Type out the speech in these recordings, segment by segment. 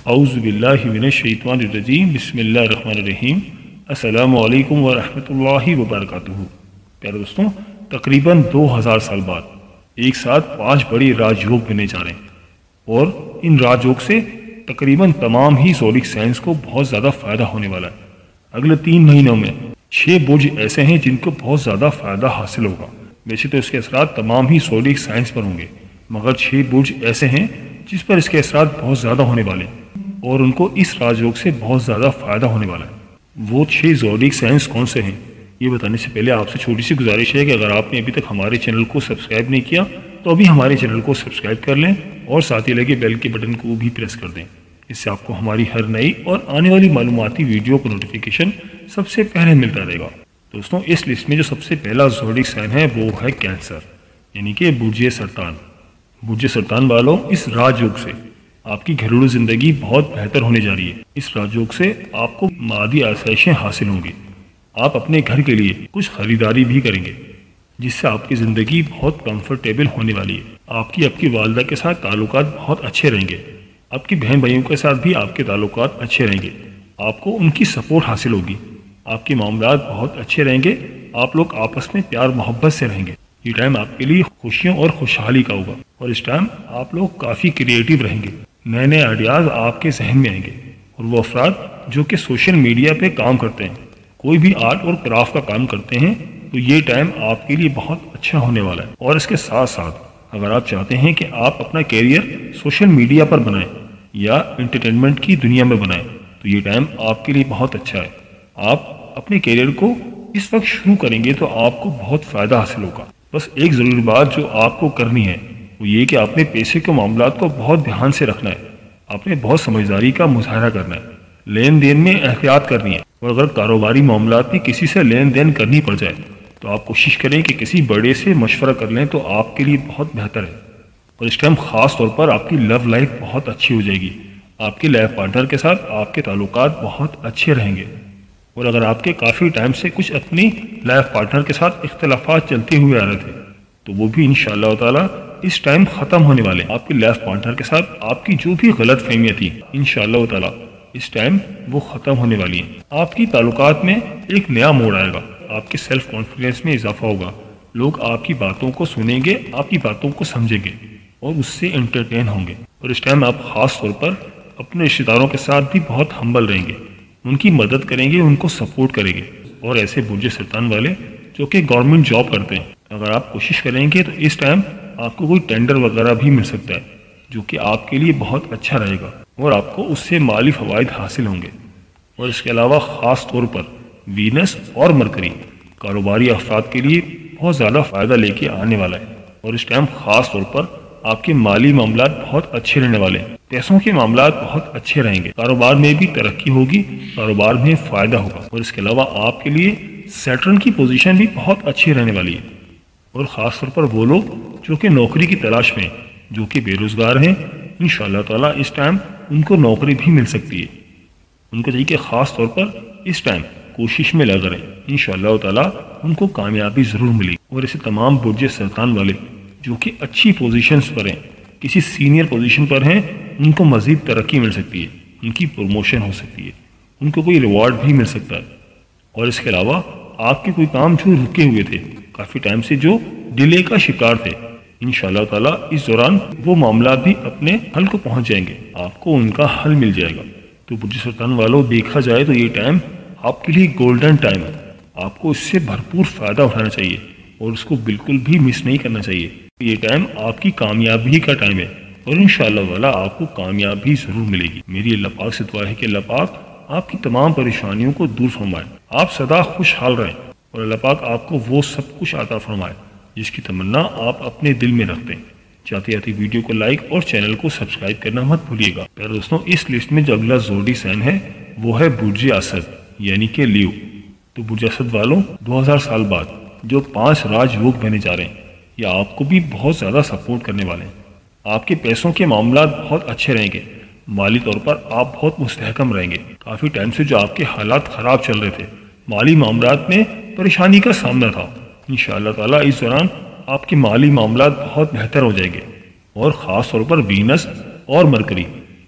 اعوذ باللہ من الشیطان الرجیم، بسم اللہ الرحمن الرحیم۔ السلام علیکم ورحمۃ اللہ وبرکاتہ۔ پیارے دوستوں، تقریباً 2000 سال بعد ایک ساتھ 5 بڑے راج یوگ بنے جا رہے ہیں، اور ان راج یوگ سے تقریباً تمام ہی زوڈک سائنس کو بہت زیادہ فائدہ ہونے والا ہے۔ اگلے 3 مہینوں میں 6 برج ایسے ہیں جن کو بہت زیادہ فائدہ حاصل ہوگا۔ ویسے تو اس کے اثرات تمام ہی زوڈک سائنس پر ہوں گے، مگر 6 برج ایسے ہیں جس پر اس کے اثرات بہت زیادہ ہونے والے ہیں، اور ان کو اس راج یوگ سے بہت زیادہ فائدہ ہونے والا ہے۔ وہ 6 زوڈک سائنس کون سے ہیں، یہ بتانے سے پہلے آپ سے چھوٹی سی گزارش ہے کہ اگر آپ نے ابھی تک ہمارے چینل کو سبسکرائب نہیں کیا تو ابھی ہمارے چینل کو سبسکرائب کر لیں، اور ساتھ ہی لگے بیل کے بٹن کو بھی پریس کر دیں۔ اس سے آپ کو ہماری ہر نئی اور آنے والی معلوماتی ویڈیو کا نوٹیفیکیشن سب سے پہلے ملتا رہے گا۔ دوستوں، اس لسٹ میں جو سب سے پہلا زوڈک سائن ہے وہ ہے کینسر، یعنی کہ برج سرطان۔ برج سرطان والوں، اس راج یوگ سے آپ کی گھریلو زندگی بہت بہتر ہونے جا رہی ہے۔ اس راج یوگ سے آپ کو مادی آسائشیں حاصل ہوں گی۔ آپ اپنے گھر کے لیے کچھ خریداری بھی کریں گے، جس سے آپ کی زندگی بہت کمفرٹیبل ہونے والی ہے۔ آپ کی والدہ کے ساتھ تعلقات بہت اچھے رہیں گے۔ آپ کی بہن بھائیوں کے ساتھ بھی آپ کے تعلقات اچھے رہیں گے۔ آپ کو ان کی سپورٹ حاصل ہوگی۔ آپ کے معاملات بہت اچھے رہیں گے۔ آپ لوگ آپس میں پیار محبت سے رہیں گے۔ یہ ٹائم آپ کے لیے خوشیوں اور خوشحالی کا ہوگا، اور اس ٹائم آپ لوگ کافی کریٹیو رہیں گے۔ نئے نئے آئیڈیاز آپ کے ذہن میں آئیں گے، اور وہ افراد جو کہ سوشل میڈیا پہ کام کرتے ہیں، کوئی بھی آرٹ اور کرافٹ کا کام کرتے ہیں، تو یہ ٹائم آپ کے لیے بہت اچھا ہونے والا ہے۔ اور اس کے ساتھ ساتھ اگر آپ چاہتے ہیں کہ آپ اپنا کیریئر سوشل میڈیا پر بنائیں یا انٹرٹینمنٹ کی دنیا میں بنائیں، تو یہ ٹائم آپ کے لیے بہت اچھا ہے۔ آپ اپنے کیریئر کو اس وقت شروع کریں گے تو آپ کو بہت فائدہ حاصل ہوگا۔ بس ایک ضروری بات جو آپ کو کرنی ہے وہ یہ کہ آپ نے پیسے کے معاملات کو بہت دھیان سے رکھنا ہے۔ آپ نے بہت سمجھداری کا مظاہرہ کرنا ہے، لین دین میں احتیاط کرنی ہے، اور اگر کاروباری معاملات میں کسی سے لین دین کرنی پڑ جائے تو آپ کوشش کریں کہ کسی بڑے سے مشورہ کر لیں، تو آپ کے لیے بہت بہتر ہے۔ اور اس ٹائم خاص طور پر آپ کی لو لائف بہت اچھی ہو جائے گی۔ آپ کے لائف پارٹنر کے ساتھ آپ کے تعلقات بہت اچھے رہیں گے، اور اگر آپ کے کافی ٹائم سے کچھ اپنی لائف پارٹنر کے ساتھ اختلافات چلتے ہوئے آ رہے تھے تو وہ بھی انشاءاللہ تعالی اس ٹائم ختم ہونے والے ہیں۔ آپ کے لائف پارٹنر کے ساتھ آپ کی جو بھی غلط فہمیاں تھیں انشاءاللہ تعالی اس ٹائم وہ ختم ہونے والی ہیں۔ آپ کی تعلقات میں ایک نیا موڑ آئے گا، آپ کے سیلف کانفیڈنس میں اضافہ ہوگا۔ لوگ آپ کی باتوں کو سنیں گے، آپ کی باتوں کو سمجھیں گے، اور اس سے انٹرٹین ہوں گے۔ اور اس ٹائم آپ خاص طور پر اپنے رشتہ داروں کے ساتھ بھی بہت ہمبل رہیں گے، ان کی مدد کریں گے، ان کو سپورٹ کریں گے۔ اور ایسے برج سرطان والے جو کہ گورنمنٹ جاب کرتے ہیں، اگر آپ کوشش کریں گے تو اس ٹائم آپ کو کوئی ٹینڈر وغیرہ بھی مل سکتا ہے، جو کہ آپ کے لیے بہت اچھا رہے گا، اور آپ کو اس سے مالی فوائد حاصل ہوں گے۔ اور اس کے علاوہ خاص طور پر وینس اور مرکری کاروباری افراد کے لیے بہت زیادہ فائدہ لے کے آنے والا ہے، اور اس ٹائم خاص طور پر آپ کے مالی معاملات بہت اچھے رہنے والے ہیں۔ پیسوں کے معاملات بہت اچھے رہیں گے، کاروبار میں بھی ترقی ہوگی، کاروبار میں فائدہ ہوگا۔ اور اس کے علاوہ آپ کے لیے سیٹرن کی پوزیشن بھی بہت اچھی رہنے والی ہے، اور خاص طور پر وہ لوگ جو کہ نوکری کی تلاش میں، جو کہ بے روزگار ہیں، انشاءاللہ تعالی اس ٹائم ان کو نوکری بھی مل سکتی ہے۔ ان کو چاہیے کہ خاص طور پر اس ٹائم کوشش میں لگ رہے ہیں، انشاءاللہ تعالی ان کو کامیابی ضرور ملے گی۔ اور اسے تمام برج سرطان والے جو کہ اچھی پوزیشنز پر ہیں، کسی سینئر پوزیشن پر ہیں، ان کو مزید ترقی مل سکتی ہے، ان کی پروموشن ہو سکتی ہے، ان کو کوئی ریوارڈ بھی مل سکتا ہے۔ اور اس کے علاوہ آپ کے کوئی کام جو رکے ہوئے تھے کافی ٹائم سے، جو ڈیلے کا شکار تھے، انشاءاللہ تعالی اس دوران وہ معاملات بھی اپنے حل کو پہنچ جائیں گے، آپ کو ان کا حل مل جائے گا۔ تو برج سرطان والوں، دیکھا جائے تو یہ ٹائم آپ کے لیے گولڈن ٹائم ہے۔ آپ کو اس سے بھرپور فائدہ اٹھانا چاہیے، اور اس کو بالکل بھی مس نہیں کرنا چاہیے۔ یہ ٹائم آپ کی کامیابی کا ٹائم ہے، اور انشاءاللہ تعالی آپ کو کامیابی ضرور ملے گی۔ میری اللہ پاک سے دعا ہے کہ اللہ پاک آپ کی تمام پریشانیوں کو دور فرمائے، آپ سدا خوشحال رہیں، اور اللہ پاک آپ کو وہ سب کچھ عطا فرمائے جس کی تمنا آپ اپنے دل میں رکھتے ہیں۔ چاہتے آتی ویڈیو کو لائک اور چینل کو سبسکرائب کرنا مت بھولیے گا۔ پھر دوستوں، اس لسٹ میں جو اگلا زوڈی سائن ہے وہ ہے برج اسد، یعنی کہ لیو۔ تو برج اسد والوں، 2000 سال بعد جو 5 راج یوگ بنے جا رہے ہیں، یہ آپ کو بھی بہت زیادہ سپورٹ کرنے والے ہیں۔ آپ کے پیسوں کے معاملات بہت اچھے رہیں گے، مالی طور پر آپ بہت مستحکم رہیں گے۔ کافی ٹائم سے جو آپ کے حالات خراب چل رہے تھے، مالی معاملات میں پریشانی کا سامنا تھا، انشاءاللہ تعالی اس دوران آپ کے مالی معاملات بہت بہتر ہو جائیں گے۔ اور خاص طور پر وینس اور مرکری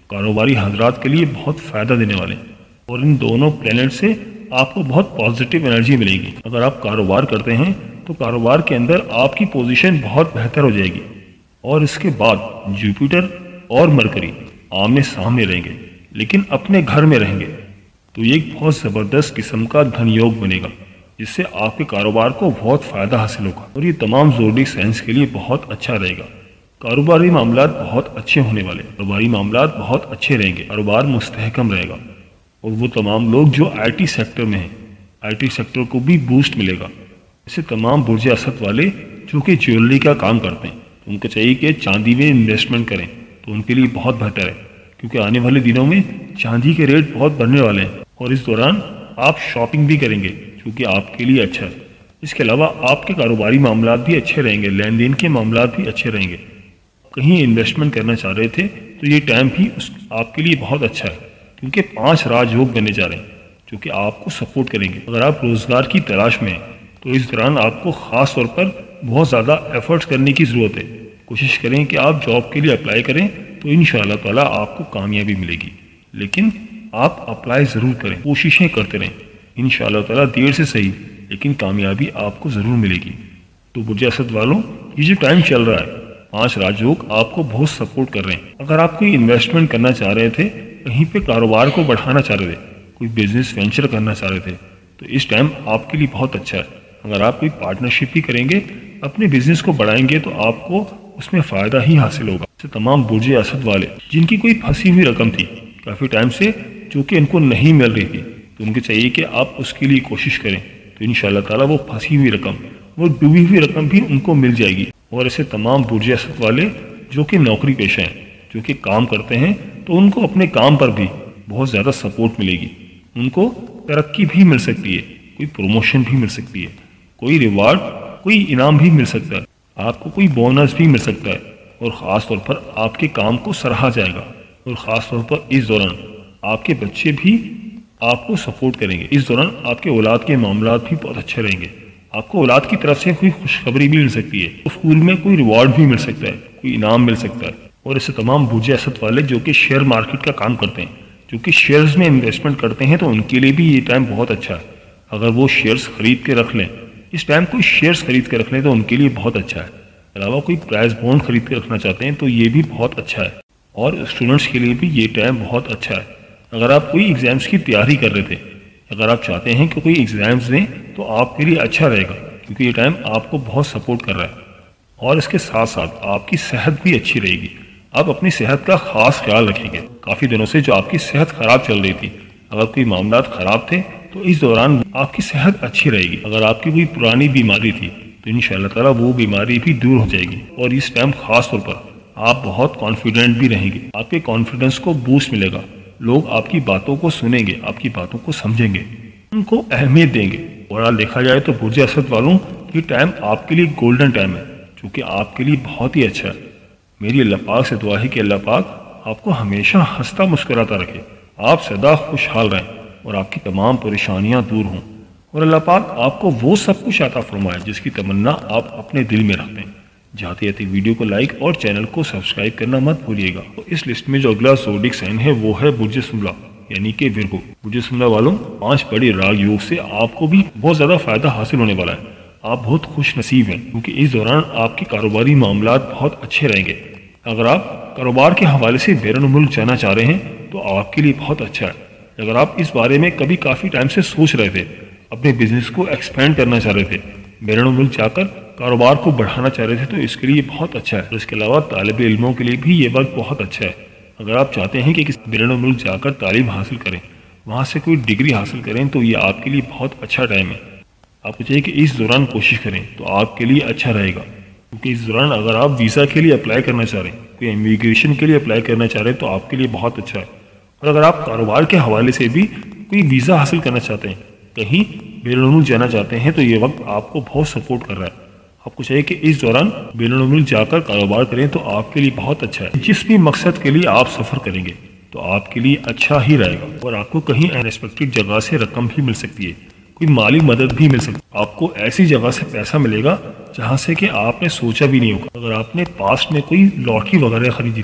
कारोबारी हजरात के लिए बहुत फ़ायदा देने वाले हैं और इन दोनों प्लैनेट से आपको बहुत पॉजिटिव एनर्जी मिलेगी। अगर आप कारोबार करते हैं तो कारोबार के अंदर आपकी पोजीशन बहुत बेहतर हो जाएगी और इसके बाद जुपिटर और मरकरी आमने सामने रहेंगे लेकिन अपने घर में रहेंगे, तो ये एक बहुत ज़बरदस्त किस्म का धन योग बनेगा जिससे आपके कारोबार को बहुत फ़ायदा हासिल होगा और ये तमाम ज़ोडिक साइंस के लिए बहुत अच्छा रहेगा। कारोबारी मामलात बहुत अच्छे होने वाले, कारोबारी मामलात बहुत अच्छे रहेंगे, कारोबार मुस्तहकम रहेगा और वो तमाम लोग जो आईटी सेक्टर में हैं, आईटी सेक्टर को भी बूस्ट मिलेगा। ऐसे तमाम बुर्ज असद वाले जो कि ज्वेलरी का काम करते हैं, तो उनको चाहिए कि चांदी में इन्वेस्टमेंट करें, तो उनके लिए बहुत बेहतर है क्योंकि आने वाले दिनों में चांदी के रेट बहुत बढ़ने वाले हैं और इस दौरान आप शॉपिंग भी करेंगे जो कि आपके लिए अच्छा है। इसके अलावा आपके कारोबारी मामलात भी अच्छे रहेंगे, लेन देन के मामलात भी अच्छे रहेंगे। कहीं इन्वेस्टमेंट करना चाह रहे थे तो ये टाइम भी आपके लिए बहुत अच्छा है क्योंकि 5 राजयोग बनने जा रहे हैं जो कि आपको सपोर्ट करेंगे। अगर आप रोज़गार की तलाश में हैं तो इस दौरान आपको ख़ास तौर पर बहुत ज़्यादा एफर्ट्स करने की ज़रूरत है। कोशिश करें कि आप जॉब के लिए अप्लाई करें तो इंशाअल्लाह ताला आपको कामयाबी मिलेगी, लेकिन आप अप्लाई ज़रूर करें, कोशिशें करते रहें। इंशाअल्लाह ताला देर से सही लेकिन कामयाबी आपको ज़रूर मिलेगी। तो बुर्ज असद वालों, ये जो टाइम चल रहा है 5 राजयोग आपको बहुत सपोर्ट कर रहे हैं। अगर आप कोई इन्वेस्टमेंट करना चाह रहे थे, कहीं पे कारोबार को बढ़ाना चाह रहे थे, कोई बिजनेस वेंचर करना चाह रहे थे, तो इस टाइम आपके लिए बहुत अच्छा है। अगर आप कोई पार्टनरशिप भी करेंगे, अपने बिजनेस को बढ़ाएंगे तो आपको उसमें फ़ायदा ही हासिल होगा। तो तमाम बुर्ज असद वाले जिनकी कोई फंसी हुई रकम थी काफ़ी टाइम से जो कि इनको नहीं मिल रही थी, तो उनको चाहिए कि आप उसके लिए कोशिश करें, तो इंशाअल्लाह ताला वो फंसी हुई रकम, वो डूबी हुई रकम भी उनको मिल जाएगी। और ऐसे तमाम बुर्ज असद वाले जो कि नौकरी पेशा हैं, जो कि काम करते हैं, तो उनको अपने काम पर भी बहुत ज़्यादा सपोर्ट मिलेगी। उनको तरक्की भी मिल सकती है, कोई प्रमोशन भी मिल सकती है, कोई रिवार्ड, कोई इनाम भी मिल सकता है, आपको कोई बोनस भी मिल सकता है और ख़ास तौर पर आपके काम को सराहा जाएगा। और ख़ास तौर पर इस दौरान आपके बच्चे भी आपको सपोर्ट करेंगे। इस दौरान आपके औलाद के मामलात भी बहुत अच्छे रहेंगे। आपको औलाद की तरफ से कोई खुशखबरी भी मिल सकती है, तो स्कूल में कोई रिवॉर्ड भी मिल सकता है, कोई इनाम मिल सकता है। और ऐसे तमाम बुर्ज असद वाले जो कि शेयर मार्केट का काम करते हैं, जो कि शेयर्स में इन्वेस्टमेंट करते हैं, तो उनके लिए भी ये टाइम बहुत अच्छा है। अगर वो शेयर्स खरीद के रख लें, इस टाइम कोई शेयर्स खरीद के रख लें तो उनके लिए बहुत अच्छा है। अलावा कोई प्राइस बॉन्ड खरीद के रखना चाहते हैं तो ये भी बहुत अच्छा है। और स्टूडेंट्स के लिए भी ये टाइम बहुत अच्छा है। अगर आप कोई एग्ज़ाम्स की तैयारी कर रहे थे, अगर आप चाहते हैं कि कोई एग्ज़ाम्स दें, तो आपके लिए अच्छा रहेगा क्योंकि ये टाइम आपको बहुत सपोर्ट कर रहा है। और इसके साथ साथ आपकी सेहत भी अच्छी रहेगी। आप अपनी सेहत का ख़ास ख्याल रखेंगे। काफ़ी दिनों से जो आपकी सेहत ख़राब चल रही थी, अगर कोई मामलात ख़राब थे, तो इस दौरान आपकी सेहत अच्छी रहेगी। अगर आपकी कोई पुरानी बीमारी थी तो इंशाअल्लाह ताला वो बीमारी भी दूर हो जाएगी। और इस टाइम ख़ास तौर पर आप बहुत कॉन्फिडेंट भी रहेंगे, आपके कॉन्फिडेंस को बूस्ट मिलेगा। लोग आपकी बातों को सुनेंगे, आपकी बातों को समझेंगे, उनको अहमियत देंगे। और देखा जाए तो बुर्ज असद वालों ये टाइम आपके लिए गोल्डन टाइम है जो कि आपके लिए बहुत ही अच्छा है। मेरी अल्लाह पाक से दुआ है कि अल्लाह पाक आपको हमेशा हंसता मुस्कुराता रखे, आप सदा खुशहाल रहें और आपकी तमाम परेशानियां दूर हों और अल्लाह पाक आपको वो सब कुछ अता फरमाए जिसकी तमन्ना आप अपने दिल में रखते हैं। जाते जाते वीडियो को लाइक और चैनल को सब्सक्राइब करना मत भूलिएगा। तो इस लिस्ट में जो अगला ज़ोडिक साइन है वो है बुर्ज शुमला यानी कि विर्गो। बुर्ज शुमला वालों, 5 बड़े राग योग से आपको भी बहुत ज़्यादा फायदा हासिल होने वाला है। आप बहुत खुश नसीब हैं क्योंकि इस दौरान आपके कारोबारी मामलात बहुत अच्छे रहेंगे। अगर आप कारोबार के हवाले से बैरून मुल्क जाना चाह रहे हैं तो आपके लिए बहुत अच्छा है। अगर आप इस बारे में कभी काफ़ी टाइम से सोच रहे थे, अपने बिजनेस को एक्सपेंड करना चाह रहे थे, बैरून मुल्क जाकर कारोबार को बढ़ाना चाह रहे थे, तो इसके लिए बहुत अच्छा है। इसके अलावा तालिब इल्मों के लिए भी ये वक्त बहुत अच्छा है। अगर आप चाहते हैं कि किसी बैरून मुल्क जाकर तालीम हासिल करें, वहाँ से कोई डिग्री हासिल करें, तो ये आपके लिए बहुत अच्छा टाइम है। आपको चाहिए कि इस दौरान कोशिश करें तो आपके लिए अच्छा रहेगा क्योंकि इस दौरान अगर आप वीज़ा के लिए अप्लाई करना चाह रहे हैं, कोई इमिग्रेशन के लिए अप्लाई करना चाह रहे हैं, तो आपके लिए बहुत अच्छा है। और अगर आप कारोबार के हवाले से भी कोई वीज़ा हासिल करना चाहते हैं, कहीं बैरून मुल्क जाना चाहते हैं, तो ये वक्त आपको बहुत सपोर्ट कर रहा है। आपको चाहिए कि इस दौरान बैरून मुल्क जाकर कारोबार करें तो आपके लिए बहुत अच्छा है। जिस भी मकसद के लिए आप सफ़र करेंगे तो आपके लिए अच्छा ही रहेगा। और आपको कहीं अनएक्सपेक्टेड जगह से रकम भी मिल सकती है, कोई माली मदद भी मिल सकती है। आपको ऐसी जगह से पैसा मिलेगा जहाँ से कि आपने सोचा भी नहीं होगा। अगर आपने पास्ट में कोई लॉटरी वगैरह खरीदी थी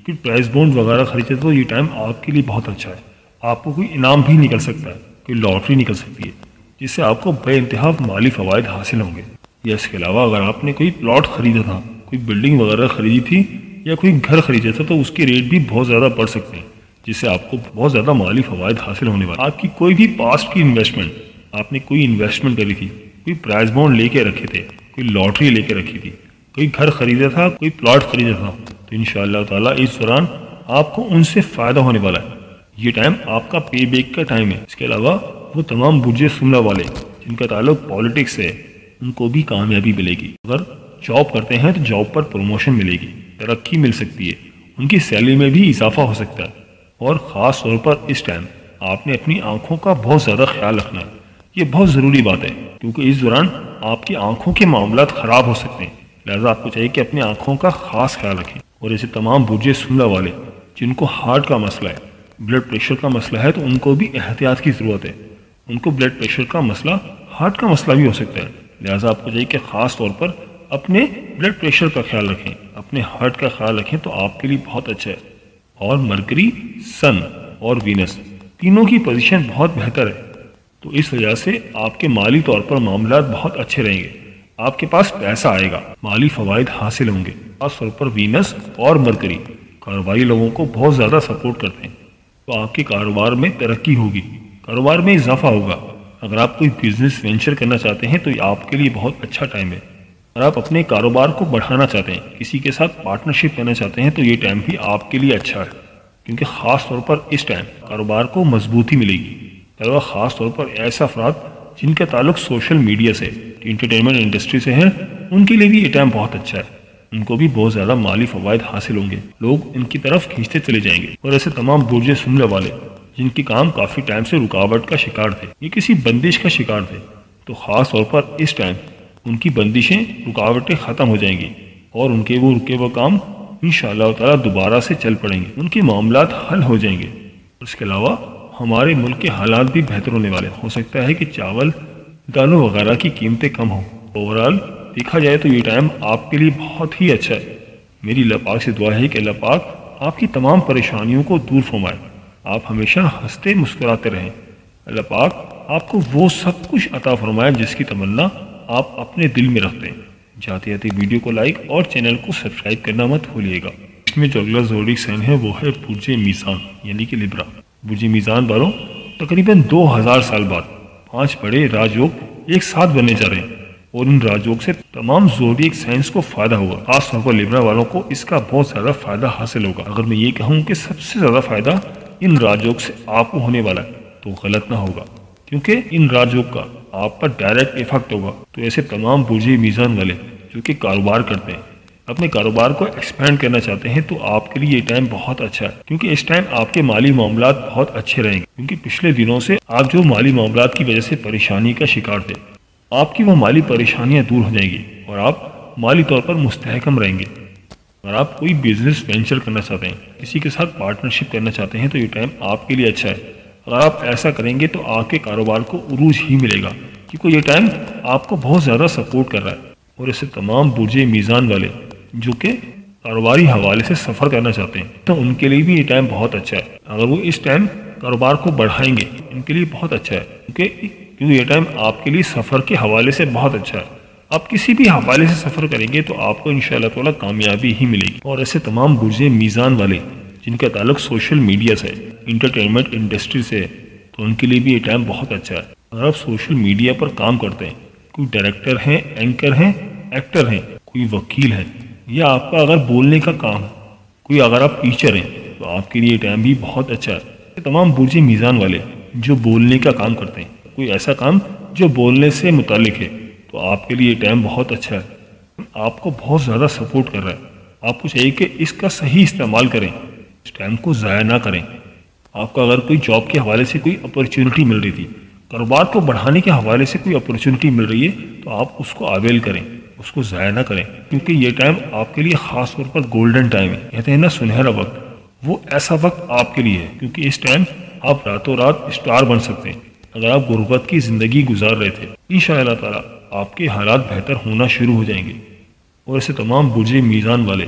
کوئی پرائز بونڈ وغیرہ خریدتے تو یہ ٹائم آپ کے لیے بہت اچھا ہے. آپ کو کوئی انعام بھی نکل سکتا ہے, کوئی لاٹری نکل سکتی ہے جس سے آپ کو بے انتہا مالی فوائد حاصل ہوں گے. یا اس کے علاوہ اگر آپ نے کوئی پلاٹ خریدا تھا, کوئی بلڈنگ وغیرہ خریدی تھی یا کوئی گھر خریدا تھا تو اس کے ریٹ بھی بہت زیادہ بڑھ سکتے ہیں جس سے آپ کو بہت زیادہ مالی فوائد حاصل ہونے والا. آپ کی کوئی بھی پاسٹ کی انویسٹمنٹ, آپ نے کوئی انویسٹمنٹ کری تھی, کوئی پرائز بونڈ لے کے رکھے تھے, کوئی لاٹری لے کے رکھی تھی, کوئی گھر خریدا تھا, کوئی پلاٹ خریدا تھا, تو انشاءاللہ تعالیٰ اس دوران آپ کو ان سے فائدہ ہونے والا ہے. یہ ٹائم آپ کا پے بیک کا ٹائم ہے. اس کے علاوہ وہ تمام برج سملہ والے جن کا تعلق پالیٹکس ہے ان کو بھی کامیابی ملے گی. اگر جاب کرتے ہیں تو جاب پر پروموشن ملے گی, ترقی مل سکتی ہے, ان کی سیلری میں بھی اضافہ ہو سکتا ہے. اور خاص طور پر اس ٹائم آپ نے اپنی آنکھوں کا بہت زیادہ خیال رکھنا ہے. یہ بہت ضروری بات ہے کیونکہ اس دوران آپ کی آنکھوں کے معاملات خراب ہو سکتے ہیں. لہذا آپ کو چاہیے کہ اپنی آنکھوں کا خاص خیال رکھیں. اور ایسے تمام برج سملہ والے جن کو ہارٹ کا مسئلہ ہے, بلڈ پریشر کا مسئلہ ہے, تو ان کو بھی احتیاط کی ضرورت ہے. ان کو بلڈ پریشر کا مسئلہ ہارٹ کا مسئلہ بھی ہو سکتا ہے. لہذا آپ کو چاہیے کہ خاص طور پر اپنے بلڈ پریشر کا خیال رکھیں, اپنے ہارٹ کا خیال رکھیں, تو آپ کے لیے بہت اچھا ہے. اور مرکری, سن اور وینس تینوں کی پوزیشن بہت بہتر ہے, تو اس وجہ سے آپ کے مالی طور پر معاملات بہت اچھے رہیں گے. آپ کے پاس پیسہ آئے گا, مالی فوائد حاصل ہوں گے. خاص طور پر وینس اور مرکری کاروباری لوگوں کو بہت زیادہ سپورٹ کرتے ہیں, تو آپ کے کاروبار میں ترقی ہوگی, کاروبار میں اضافہ ہوگا. اگر آپ کوئی بزنس وینچر کرنا چاہتے ہیں تو یہ آپ کے لیے بہت اچھا ٹائم ہے. اگر آپ اپنے کاروبار کو بڑھانا چاہتے ہیں, کسی کے ساتھ پارٹنرشپ کرنا چاہتے ہیں, تو یہ ٹائم بھی آپ کے لیے اچھا ہے کیونکہ خاص طور پر اس ٹائم کاروبار کو مضبوطی ملے گی. خاص طور پر ایسے افراد جن کا تعلق سوشل میڈیا سے, انٹرٹینمنٹ انڈسٹری سے ہے, ان کے لیے بھی یہ ٹائم بہت اچھا ہے. ان کو بھی بہت زیادہ مالی فوائد حاصل ہوں گے, لوگ ان کی طرف کھینچتے چلے جائیں گے. اور ایسے تمام برج سملہ والے جن کے کام کافی ٹائم سے رکاوٹ کا شکار تھے, یہ کسی بندش کا شکار تھے, تو خاص طور پر اس ٹائم ان کی بندشیں, رکاوٹیں ختم ہو جائیں گی اور ان کے وہ رکے وہ کام انشاءاللہ تعالیٰ دوبارہ سے چل پڑیں گے, ان کے معاملات حل ہو جائیں گے. اس کے علاوہ ہمارے ملک کے حالات بھی بہتر ہونے والے. ہو سکتا ہے کہ چاول, دالوں وغیرہ کی قیمتیں کم ہوں. اوورال دیکھا جائے تو یہ ٹائم آپ کے لیے بہت ہی اچھا ہے. میری اللہ پاک سے دعا ہے کہ اللہ پاک آپ کی تمام پریشانیوں کو دور فرمائے, آپ ہمیشہ ہنستے مسکراتے رہیں. اللہ پاک آپ کو وہ سب کچھ عطا فرمائے جس کی تمنا آپ اپنے دل میں رکھتے ہیں. جاتے جاتے ویڈیو کو لائک اور چینل کو سبسکرائب کرنا مت بھولیے گا. اس میں جو اگلا زوڈک سائن ہے وہ ہے برج میزان یعنی کہ لیبرا. برج میزان والوں تقریباً 2000 سال بعد 5 بڑے راجیوگ ایک ساتھ بننے جا رہے ہیں, اور ان راجیوگ سے تمام زوڈک سائنس کو فائدہ ہوگا. خاص طور پر لیبرا والوں کو اس کا بہت زیادہ فائدہ حاصل ہوگا. اگر میں یہ کہوں کہ سب سے زیادہ فائدہ ان راجیوگ سے آپ کو ہونے والا ہے تو غلط نہ ہوگا, کیونکہ ان راجیوگ کا آپ پر ڈائریکٹ ایفیکٹ ہوگا. تو ایسے تمام برج میزان والے جو کہ کاروبار کرتے ہیں, اپنے کاروبار کو ایکسپینڈ کرنا چاہتے ہیں, تو آپ کے لیے یہ ٹائم بہت اچھا ہے, کیونکہ اس ٹائم آپ کے مالی معاملات بہت اچھے رہیں گے. کیونکہ پچھلے دنوں سے آپ جو مالی معاملات کی وجہ سے پریشانی کا شکار تھے, آپ کی وہ مالی پریشانیاں دور ہو جائیں گی اور آپ مالی طور پر مستحکم رہیں گے. اگر آپ کوئی بزنس وینچر کرنا چاہتے ہیں, کسی کے ساتھ پارٹنرشپ کرنا چاہتے ہیں, تو یہ ٹائم آپ کے لیے اچھا ہے. اگر آپ ایسا کریں گے تو آپ کے کاروبار کو عروج ہی ملے گا, کیونکہ یہ ٹائم آپ کو بہت زیادہ سپورٹ کر رہا ہے. اور اسے تمام برج میزان والے جو کہ کاروباری حوالے سے سفر کرنا چاہتے ہیں, تو ان کے لیے بھی یہ ٹائم بہت اچھا ہے. اگر وہ اس ٹائم کاروبار کو بڑھائیں گے, ان کے لیے بہت اچھا ہے, کیونکہ یہ ٹائم آپ کے لیے سفر کے حوالے سے بہت اچھا ہے. آپ کسی بھی حوالے سے سفر کریں گے تو آپ کو انشاءاللہ تعالیٰ کامیابی ہی ملے گی. اور ایسے تمام برج میزان والے جن کا تعلق سوشل میڈیا سے, انٹرٹینمنٹ انڈسٹری سے, تو ان کے لیے بھی یہ ٹائم بہت اچھا ہے. اگر آپ سوشل میڈیا پر کام کرتے ہیں, کوئی ڈائریکٹر ہیں, اینکر ہیں, ایکٹر ہیں, کوئی وکیل ہیں, یا آپ کا اگر بولنے کا کام ہے, کوئی اگر آپ ٹیچر ہیں, تو آپ کے لیے یہ ٹائم بھی بہت اچھا ہے. تمام برج میزان والے جو بولنے کا کام کرتے ہیں, کوئی ایسا کام جو بولنے سے متعلق ہے, تو آپ کے لیے یہ ٹائم بہت اچھا ہے. آپ کو بہت زیادہ سپورٹ کر رہا ہے. آپ کو چاہیے کہ اس کا صحیح استعمال کریں, اس ٹائم کو ضائع نہ کریں. آپ کا اگر کوئی جاب کے حوالے سے کوئی اپرچونٹی مل رہی تھی, کاروبار کو بڑھانے کے حوالے سے کوئی اپرچونٹی مل رہی ہے, تو آپ اس کو اویل کریں, اس کو ضائع نہ کریں, کیونکہ یہ ٹائم آپ کے لیے خاص طور پر گولڈن ٹائم ہے. کہتے ہیں نا سنہرا وقت, وہ ایسا وقت آپ کے لیے ہے, کیونکہ اس ٹائم آپ راتوں رات اسٹار بن سکتے ہیں. اگر آپ غربت کی زندگی گزار رہے تھے, انشاءاللہ تعالیٰ آپ کے حالات بہتر ہونا شروع ہو جائیں گے. اور ایسے تمام برج میزان والے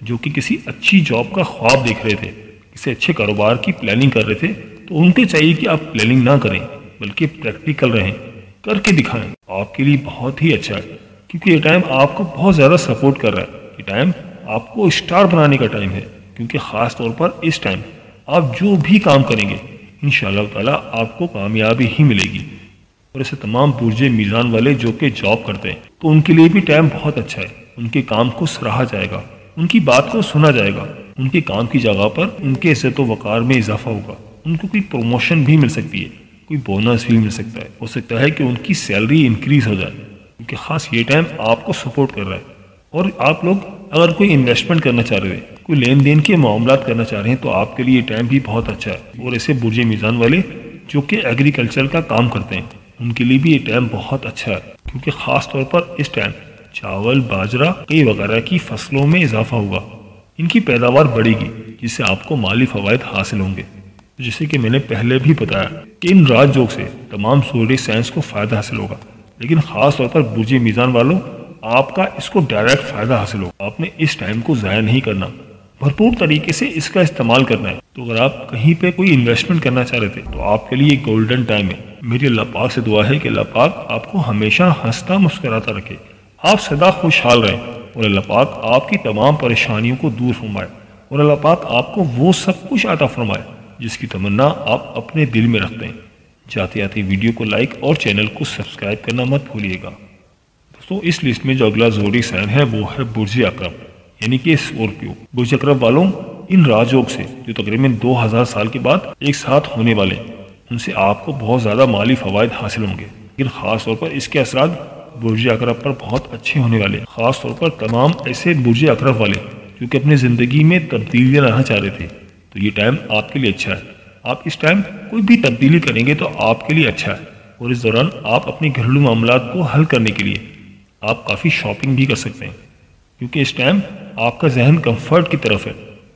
جو کہ کسی اچھی جاب کا خواب دیکھ رہے تھے، کسی اچھے کاروبار کی پلاننگ کر رہے تھے، تو ان کو چاہیے کہ آپ پلاننگ نہ کریں بلکہ پریکٹیکل رہیں، کر کے دکھائیں۔ آپ کے لیے بہت ہی اچھا ہے، کیونکہ یہ ٹائم آپ کو بہت زیادہ سپورٹ کر رہا ہے۔ یہ ٹائم آپ کو اسٹار بنانے کا ٹائم ہے، کیونکہ خاص طور پر اس ٹائم آپ جو بھی کام کریں گے انشاءاللہ تعالیٰ آپ کو کامیابی ہی ملے گی۔ اور اسے تمام برج میزان والے جو کہ جاب کرتے ہیں تو ان کے لیے بھی ٹائم بہت اچھا ہے۔ ان کے کام کو سراہا جائے گا، ان کی بات کو سنا جائے گا، ان کے کام کی جگہ پر ان کے عزت و وقار میں اضافہ ہوگا، ان کو کوئی پروموشن بھی مل سکتی ہے، کوئی بونس بھی مل سکتا ہے، ہو سکتا ہے کہ ان کی سیلری انکریز ہو جائے، کیونکہ خاص یہ ٹائم آپ کو سپورٹ کر رہا ہے۔ اور آپ لوگ اگر کوئی انویسٹمنٹ کرنا چاہ رہے ہیں، کوئی لین دین کے معاملات کرنا چاہ رہے ہیں، تو آپ کے لیے یہ ٹائم بھی بہت اچھا ہے۔ اور ایسے برج میزان والے جو کہ ایگریکلچر کا کام کرتے ہیں ان کے لیے بھی یہ ٹائم بہت اچھا ہے، کیونکہ خاص طور پر اس ٹائم چاول، باجرہ، کئی وغیرہ کی فصلوں میں اضافہ ہوگا، ان کی پیداوار بڑھے گی، جس سے آپ کو مالی فوائد حاصل ہوں گے۔ جیسے کہ میں نے پہلے بھی بتایا کہ ان راج یوگ سے تمام سوڈی سائنس کو فائدہ حاصل ہوگا، لیکن خاص طور پر برج میزان والوں آپ کا اس کو ڈائریکٹ فائدہ حاصل ہوگا۔ آپ نے اس ٹائم کو ضائع نہیں کرنا، بھرپور طریقے سے اس کا استعمال کرنا ہے۔ تو اگر آپ کہیں پہ کوئی انویسٹمنٹ کرنا چاہ رہے تھے تو آپ کے لیے گولڈن ٹائم ہے۔ میری اللہ پاک سے دعا ہے کہ اللہ پاک آپ کو ہمیشہ ہنستا مسکراتا رکھے، آپ سدا خوشحال رہیں، اور اللہ پاک آپ کی تمام پریشانیوں کو دور فرمائے، اور اللہ پاک آپ کو وہ سب کچھ عطا فرمائے جس کی تمنا آپ اپنے دل میں رکھتے ہیں۔ جاتے آتے ویڈیو کو لائک اور چینل کو سبسکرائب کرنا مت بھولیے گا۔ دوستوں اس لسٹ میں جو اگلا زوڈی سائن ہے وہ ہے برج عقرب، یعنی کہ اسکورپیو۔ برج عقرب والوں ان راج یوگ سے جو تقریباً 2000 سال کے بعد ایک ساتھ ہونے والے ان سے آپ کو بہت زیادہ مالی فوائد حاصل ہوں گے، لیکن خاص طور پر اس کے اثرات برج عقرب پر بہت اچھے ہونے والے، خاص طور پر تمام ایسے برج عقرب والے جو کہ اپنی زندگی میں تبدیلیاں لانا چاہ رہے تھے، تو یہ ٹائم آپ کے لیے اچھا ہے۔ آپ اس ٹائم کوئی بھی تبدیلی کریں گے تو آپ کے لیے اچھا ہے، اور اس دوران آپ اپنے گھریلو معاملات کو حل کرنے کے لیے آپ کافی شاپنگ بھی کر سکتے ہیں، کیونکہ اس ٹائم آپ کا ذہن کمفرٹ کی طرف ہے۔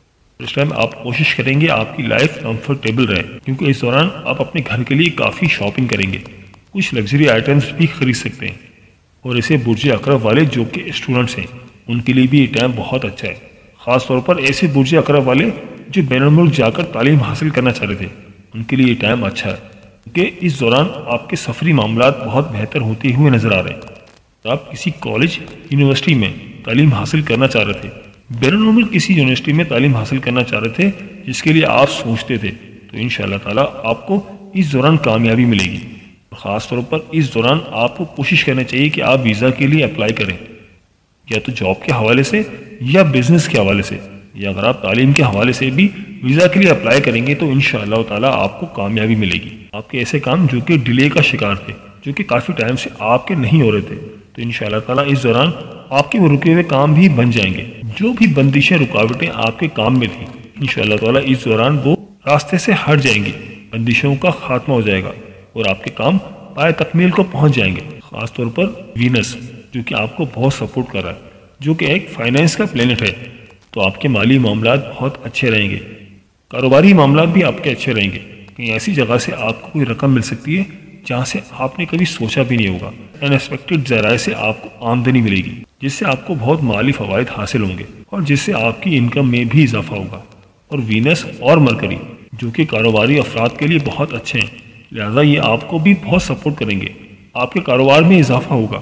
اس ٹائم آپ کوشش کریں گے آپ کی لائف کمفرٹیبل رہے، کیونکہ اس دوران آپ اپنے گھر کے لیے کافی شاپنگ کریں گے، کچھ لگژری آئٹمس بھی خرید سکتے ہیں۔ اور ایسے برج عقرب والے جو کہ اسٹوڈنٹس ہیں ان کے لیے بھی یہ ٹائم بہت اچھا ہے، خاص طور پر ایسے برج عقرب والے جو بین الملک جا کر تعلیم حاصل کرنا چاہ رہے تھے ان کے لیے یہ ٹائم اچھا ہے، کیونکہ اس دوران آپ کے سفری معاملات بہت بہتر ہوتے ہوئے نظر آ رہے ہیں۔ آپ کسی کالج یونیورسٹی میں تعلیم حاصل کرنا چاہ رہے تھے، بین الملک کسی یونیورسٹی میں تعلیم حاصل کرنا چاہ رہے تھے جس کے لیے آپ سوچتے تھے، تو انشاءاللہ تعالیٰ آپ کو اس دوران کامیابی ملے گی۔ خاص طور پر اس دوران آپ کو کوشش کرنا چاہیے کہ آپ ویزا کے لیے اپلائی کریں، یا تو جاب کے حوالے سے یا بزنس کے حوالے سے، یا اگر آپ تعلیم کے حوالے سے بھی ویزا کے لیے اپلائی کریں گے تو انشاءاللہ تعالیٰ آپ کو کامیابی ملے گی۔ آپ کے ایسے کام جو کہ ڈیلے کا شکار تھے، جو کہ کافی ٹائم سے آپ کے نہیں ہو رہے تھے، تو انشاءاللہ تعالیٰ اس دوران آپ کے وہ رکے ہوئے کام بھی بن جائیں گے۔ جو بھی بندشیں رکاوٹیں آپ کے کام میں تھیں انشاءاللہ تعالیٰ اس دوران وہ راستے سے ہٹ جائیں گی، بندشوں کا خاتمہ ہو جائے گا اور آپ کے کام پائے تکمیل کو پہنچ جائیں گے۔ خاص طور پر وینس جو کہ آپ کو بہت سپورٹ کر رہا ہے، جو کہ ایک فائنینس کا پلینٹ ہے، تو آپ کے مالی معاملات بہت اچھے رہیں گے، کاروباری معاملات بھی آپ کے اچھے رہیں گے۔ کہیں ایسی جگہ سے آپ کو کوئی رقم مل سکتی ہے جہاں سے آپ نے کبھی سوچا بھی نہیں ہوگا، ان ایکسپیکٹڈ ذرائع سے آپ کو آمدنی ملے گی، جس سے آپ کو بہت مالی فوائد حاصل ہوں گے اور جس سے آپ کی انکم میں بھی اضافہ ہوگا۔ اور وینس اور مرکری جو کہ کاروباری افراد کے لیے بہت اچھے ہیں، لہذا یہ آپ کو بھی بہت سپورٹ کریں گے، آپ کے کاروبار میں اضافہ ہوگا۔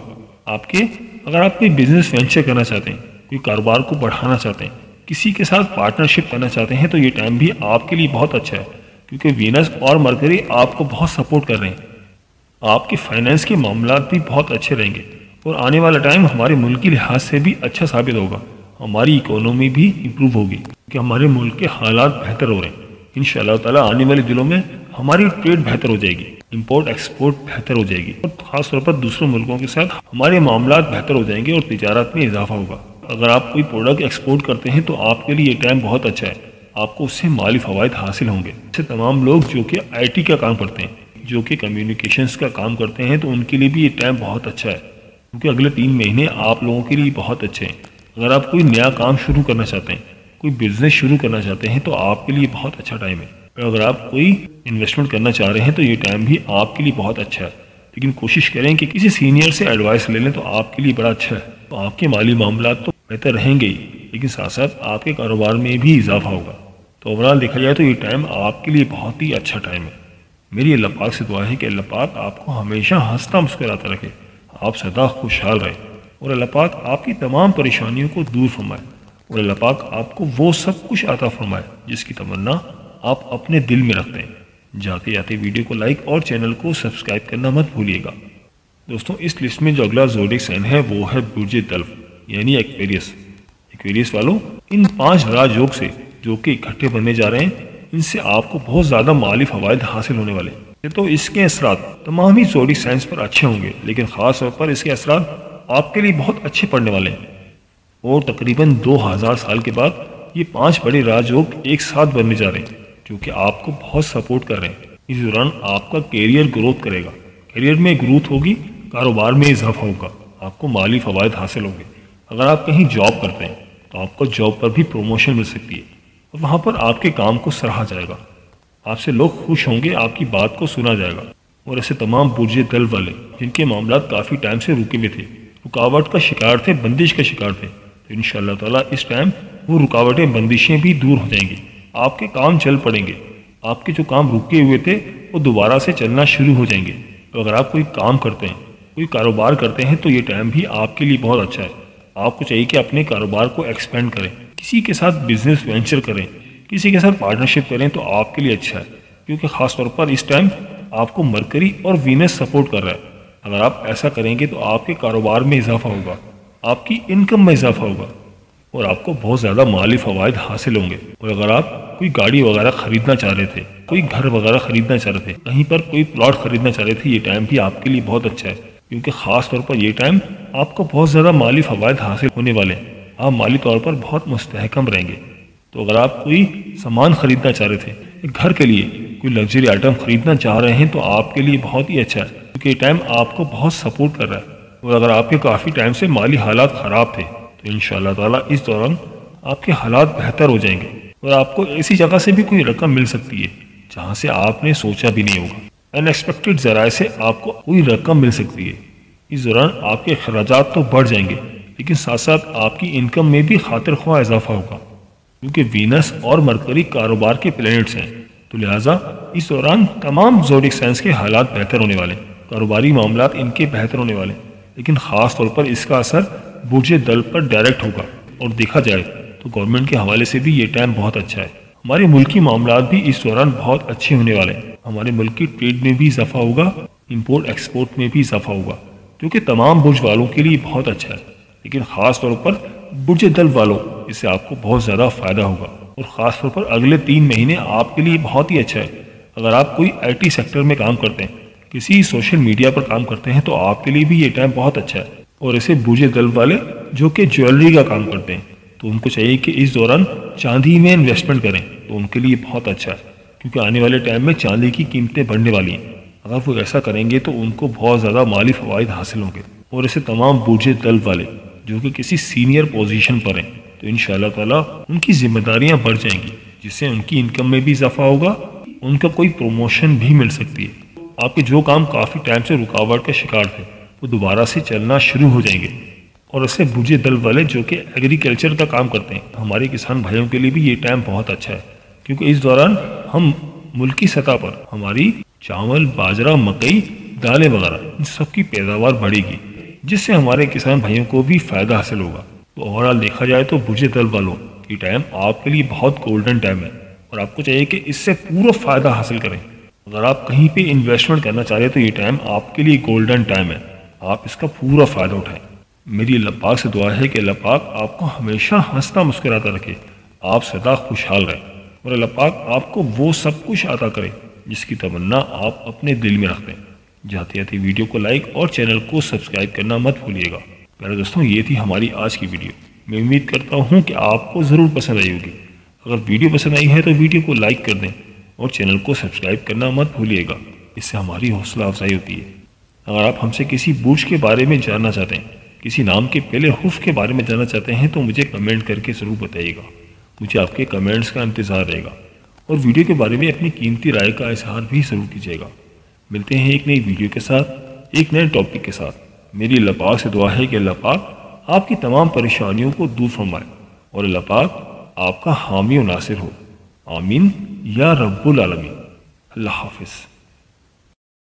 اگر آپ کوئی بزنس وینچر کرنا چاہتے ہیں، کوئی کاروبار کو بڑھانا چاہتے ہیں، کسی کے ساتھ پارٹنرشپ کرنا چاہتے ہیں، تو یہ ٹائم بھی آپ کے لیے بہت اچھا ہے، کیونکہ وینس اور مرکری آپ کو بہت سپورٹ کر رہے ہیں۔ آپ کے فائنینس کے معاملات بھی بہت اچھے رہیں گے، اور آنے والا ٹائم ہمارے ملک کے لحاظ سے بھی اچھا ثابت ہوگا، ہماری اکانومی بھی امپروو ہوگی، کیونکہ ہمارے ملک کے حالات بہتر ہو رہے ہیں۔ انشاءاللہ تعالیٰ آنے والے دنوں میں ہماری ٹریڈ بہتر ہو جائے گی، امپورٹ ایکسپورٹ بہتر ہو جائے گی، اور خاص طور پر دوسرے ملکوں کے ساتھ ہمارے معاملات بہتر ہو جائیں گے اور تجارت میں اضافہ ہوگا۔ اگر آپ کوئی پروڈکٹ ایکسپورٹ کرتے ہیں تو آپ کے لیے یہ ٹائم بہت اچھا ہے، آپ کو اس سے مالی فوائد حاصل ہوں گے۔ ایسے تمام لوگ جو کہ آئی ٹی کا کام کرتے ہیں، جو کہ کمیونیکیشنز کا کام کرتے ہیں، تو ان کے لیے بھی یہ ٹائم بہت اچھا ہے، کیونکہ اگلے 3 مہینے آپ لوگوں کے لیے بہت اچھے ہیں۔ اگر آپ کوئی نیا کام شروع کرنا چاہتے ہیں، کوئی بزنس شروع کرنا چاہتے ہیں، تو آپ کے لیے بہت اچھا ٹائم ہے۔ اور اگر آپ کوئی انویسٹمنٹ کرنا چاہ رہے ہیں تو یہ ٹائم بھی آپ کے لیے بہت اچھا ہے، لیکن کوشش کریں کہ کسی سینئر سے ایڈوائس لے لیں تو آپ کے لیے بڑا اچھا ہے، تو آپ کے مالی معاملات تو بہتر رہیں گے ہی۔ لیکن ساتھ ساتھ آپ کے کاروبار میں بھی اضافہ ہوگا۔ تو اوورال دیکھا جائے تو یہ ٹائم آپ کے لیے بہت ہی اچھا ٹائم ہے۔ میری اللہ پاک سے دعا ہے کہ اللہ پاک آپ کو ہمیشہ ہنستا مسکراتا رکھے، آپ سدا خوشحال رہیں، اور اللہ پاک آپ کی تمام پریشانیوں کو دور فرمائے، اور اللہ پاک آپ کو وہ سب کچھ عطا فرمائے جس کی تمنا آپ اپنے دل میں رکھتے ہیں۔ جاتے جاتے ویڈیو کو لائک اور چینل کو سبسکرائب کرنا مت بھولیے گا۔ دوستوں اس لسٹ میں جو اگلا زوڈک سائن ہے وہ ہے برج دلو یعنی ایکویریس۔ ایکویریس والوں، ان 5 راج یوگ سے جو کہ اکٹھے بننے جا رہے ہیں، ان سے آپ کو بہت زیادہ مالی فوائد حاصل ہونے والے ہیں۔ تو اس کے اثرات تمام ہی زوڈک سائنس پر اچھے ہوں گے، لیکن خاص طور پر اس کے اثرات آپ کے لیے بہت اچھے پڑنے والے ہیں، اور تقریباً 2000 سال کے بعد یہ 5 بڑے راج یوگ ایک ساتھ بننے جا رہے ہیں جو کہ آپ کو بہت سپورٹ کر رہے ہیں۔ اس دوران آپ کا کیریئر گروتھ کرے گا، کیریئر میں گروتھ ہوگی، کاروبار میں اضافہ ہوگا، آپ کو مالی فوائد حاصل ہوں گے۔ اگر آپ کہیں جاب کرتے ہیں تو آپ کو جاب پر بھی پروموشن مل سکتی ہے، اور وہاں پر آپ کے کام کو سراہا جائے گا، آپ سے لوگ خوش ہوں گے، آپ کی بات کو سنا جائے گا۔ اور ایسے تمام برج دل والے جن کے معاملات کافی ٹائم سے رکے ہوئے تھے، رکاوٹ کا شکار تھے، بندش کا شکار تھے، تو انشاءاللہ تعالیٰ اس ٹائم وہ رکاوٹیں بندشیں بھی دور ہو جائیں گی، آپ کے کام چل پڑیں گے، آپ کے جو کام رکے ہوئے تھے وہ دوبارہ سے چلنا شروع ہو جائیں گے۔ تو اگر آپ کوئی کام کرتے ہیں، کوئی کاروبار کرتے ہیں، تو یہ ٹائم بھی آپ کے لیے بہت اچھا ہے۔ آپ کو چاہیے کہ اپنے کاروبار کو ایکسپینڈ کریں، کسی کے ساتھ بزنس وینچر کریں، کسی کے ساتھ پارٹنرشپ کریں تو آپ کے لیے اچھا ہے، کیونکہ خاص طور پر اس ٹائم آپ کو مرکری اور وینس سپورٹ کر رہا ہے۔ اگر آپ ایسا کریں گے تو آپ کے کاروبار میں اضافہ ہوگا، آپ کی انکم میں اضافہ ہوگا، اور آپ کو بہت زیادہ مالی فوائد حاصل ہوں گے۔ اور اگر آپ کوئی گاڑی وغیرہ خریدنا چاہ رہے تھے، کوئی گھر وغیرہ خریدنا چاہ رہے تھے، کہیں پر کوئی پلاٹ خریدنا چاہ رہے تھے، یہ ٹائم بھی آپ کے لیے بہت اچھا ہے، کیونکہ خاص طور پر یہ ٹائم آپ کو بہت زیادہ مالی فوائد حاصل ہونے والے ہیں، آپ مالی طور پر بہت مستحکم رہیں گے۔ تو اگر آپ کوئی سامان خریدنا چاہ رہے تھے، ایک گھر کے لیے کوئی لگژری آئٹم خریدنا چاہ رہے ہیں، تو آپ کے لیے بہت ہی اچھا ہے، کیونکہ یہ ٹائم آپ کو بہت سپورٹ کر رہا ہے۔ اور اگر آپ کے کافی ٹائم سے مالی حالات خراب تھے تو انشاءاللہ تعالیٰ اس دوران آپ کے حالات بہتر ہو جائیں گے، اور آپ کو ایسی جگہ سے بھی کوئی رقم مل سکتی ہے جہاں سے آپ نے سوچا بھی نہیں ہوگا۔ ان ایکسپیکٹڈ ذرائع سے آپ کو کوئی رقم مل سکتی ہے۔ اس دوران آپ کے اخراجات تو بڑھ جائیں گے، لیکن ساتھ ساتھ آپ کی انکم میں بھی خاطر خواہ اضافہ ہوگا، کیونکہ وینس اور مرکری کاروبار کے پلینٹس ہیں، تو لہٰذا اس دوران تمام زوڈک سائنس کے حالات بہتر ہونے والے ہیں، کاروباری معاملات ان کے بہتر ہونے والے ہیں، لیکن خاص طور پر اس کا اثر برج دل پر ڈائریکٹ ہوگا۔ اور دیکھا جائے تو گورنمنٹ کے حوالے سے بھی یہ ٹائم بہت اچھا ہے، ہمارے ملکی معاملات بھی اس دوران بہت اچھے ہونے والے ہیں، ہمارے ملک کی ٹریڈ میں بھی اضافہ ہوگا، امپورٹ ایکسپورٹ میں بھی اضافہ ہوگا، جو کہ تمام برج والوں کے لیے بہت اچھا ہے، لیکن خاص طور پر برج دل والوں اس سے آپ کو بہت زیادہ فائدہ ہوگا، اور خاص طور پر اگلے 3 مہینے آپ کے لیے بہت ہی اچھا ہے۔ اگر آپ کوئی IT سیکٹر میں کام کرتے ہیں، کسی سوشل میڈیا پر کام کرتے ہیں، تو آپ کے لیے بھی یہ ٹائم بہت اچھا ہے۔ اور ایسے برج دل والے جو کہ جیولری کا کام کرتے ہیں، تو ان کو چاہیے کہ اس دوران چاندی میں انویسٹمنٹ کریں، تو ان کے لیے بہت اچھا ہے، کیونکہ آنے والے ٹائم میں چاندی کی قیمتیں بڑھنے والی ہیں۔ اگر وہ ایسا کریں گے تو ان کو بہت زیادہ مالی فوائد حاصل ہوں گے۔ اور ایسے تمام برج دل والے جو کہ کسی سینئر پوزیشن پر ہیں، تو انشاءاللہ تعالیٰ ان کی ذمہ داریاں بڑھ جائیں گی، جس سے ان کی انکم میں بھی اضافہ ہوگا، ان کا کوئی پروموشن بھی مل سکتی ہے۔ آپ کے جو کام کافی ٹائم سے رکاوٹ کا شکار تھے وہ دوبارہ سے چلنا شروع ہو جائیں گے۔ اور ایسے برج دل والے جو کہ ایگریکلچر کا کام کرتے ہیں، ہمارے کسان بھائیوں کے لیے بھی یہ ٹائم بہت اچھا ہے، کیونکہ اس دوران ہم ملکی سطح پر ہماری چاول، باجرہ، مکئی، دالیں وغیرہ ان سب کی پیداوار بڑھے گی، جس سے ہمارے کسان بھائیوں کو بھی فائدہ حاصل ہوگا۔ تو اوورال دیکھا جائے تو برج دل والوں یہ ٹائم آپ کے لیے بہت گولڈن ٹائم ہے، اور آپ کو چاہیے کہ اس سے پورا فائدہ حاصل کریں۔ اگر آپ کہیں پہ انویسٹمنٹ کرنا چاہ رہے ہیں تو یہ ٹائم آپ کے لیے گولڈن ٹائم ہے، آپ اس کا پورا فائدہ اٹھائیں۔ میری اللہ پاک سے دعا ہے کہ اللہ پاک آپ کو ہمیشہ ہنستا مسکراتا رکھے، آپ سدا خوشحال رہیں، اور اللہ پاک آپ کو وہ سب کچھ عطا کرے جس کی تمنا آپ اپنے دل میں رکھتے ہیں۔ جاتے جاتے ویڈیو کو لائک اور چینل کو سبسکرائب کرنا مت بھولیے گا۔ پیارے دوستوں، یہ تھی ہماری آج کی ویڈیو، میں امید کرتا ہوں کہ آپ کو ضرور پسند آئی ہوگی۔ اگر ویڈیو پسند آئی ہے تو ویڈیو کو لائک کر دیں اور چینل کو سبسکرائب کرنا مت بھولیے گا، اس سے ہماری حوصلہ افزائی ہوتی ہے۔ اگر آپ ہم سے کسی برج کے بارے میں جاننا چاہتے ہیں، کسی نام کے پہلے حرف کے بارے میں جاننا چاہتے ہیں، تو مجھے کمنٹ کر کے ضرور بتائیے گا، مجھے آپ کے کمنٹس کا انتظار رہے گا، اور ویڈیو کے بارے میں اپنی قیمتی رائے کا اظہار بھی ضرور کیجیے گا۔ ملتے ہیں ایک نئی ویڈیو کے ساتھ، ایک نئے ٹاپک کے ساتھ۔ میری اللہ پاک سے دعا ہے کہ اللہ پاک آپ کی تمام پریشانیوں کو دور فرمائے، اور اللہ پاک آپ کا حامی و ناصر ہو۔ آمین یا رب العالمین۔ اللہ حافظ۔